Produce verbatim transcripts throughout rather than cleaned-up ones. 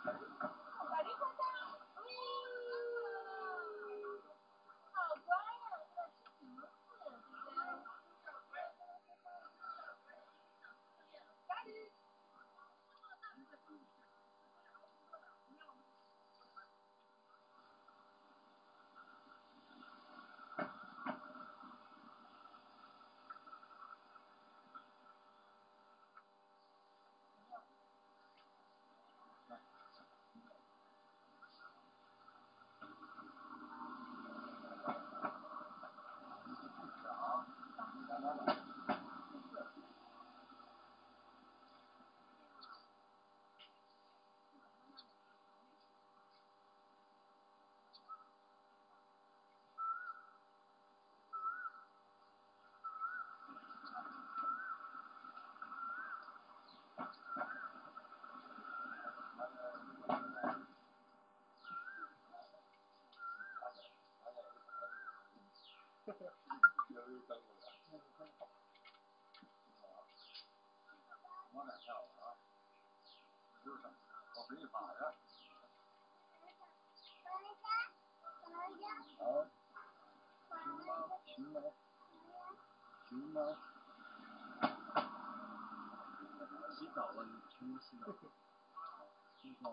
洗澡了，你全部洗澡。洗澡。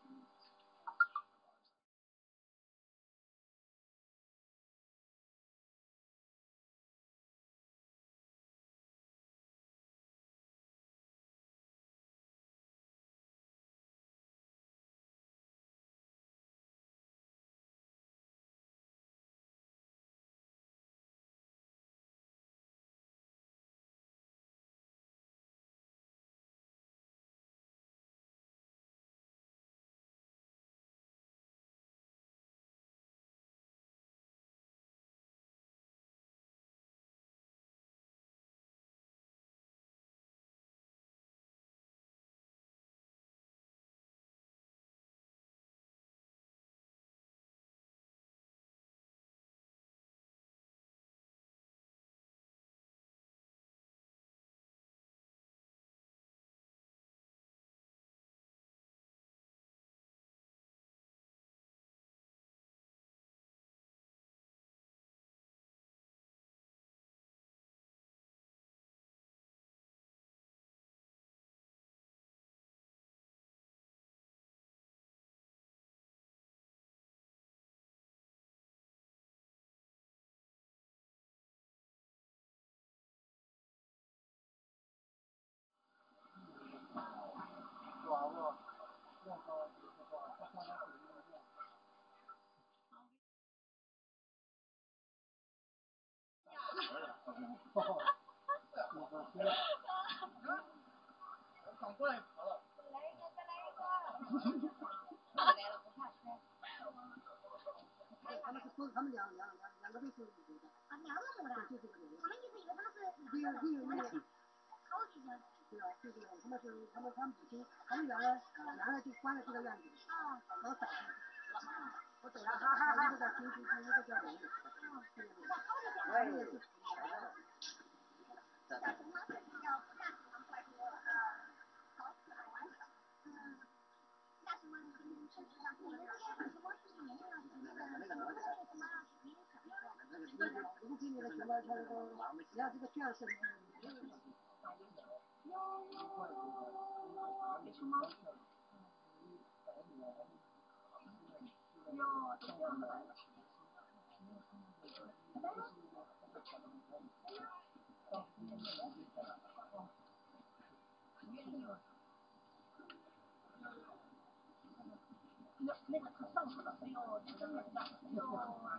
转过来跑了。再来一个，再来一个。来了，不怕摔。他们是不，他们两两两两个都是母的。啊，两个母的。对，就是这个。他们一直以为他们是两个的。有有有。超级像。对啊，就是他们是他们他母亲，他们原来原来就关在这个院子里。啊。然后找出去了。我走了，哈哈哈。一个叫金金金，一个叫龙。嗯。这个。我也是。小熊猫是比较大熊猫来说，呃，好可爱玩耍。嗯。大熊猫是身体上不能说大熊猫是年龄上是那个那个那个熊猫是比较小一个。那个那个龙今年的熊猫它那个，实际上这个圈是。有有有有熊猫。有都这样的。那那个可上去了，哎呦，真的大，哎呦，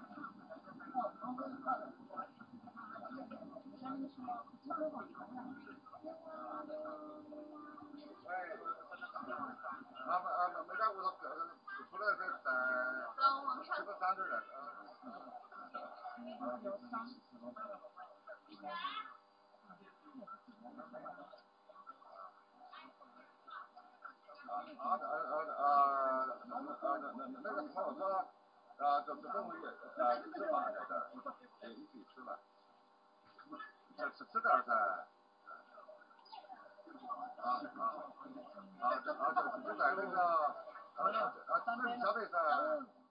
啊啊，没干过，出来在在这个山这儿来的。啊啊呃呃呃那那那那个什么，我说啊，这这中午也呃吃饭在这儿，也一起吃了，吃吃吃点儿噻。啊啊啊啊！就就在那个啊，那你晓得噻？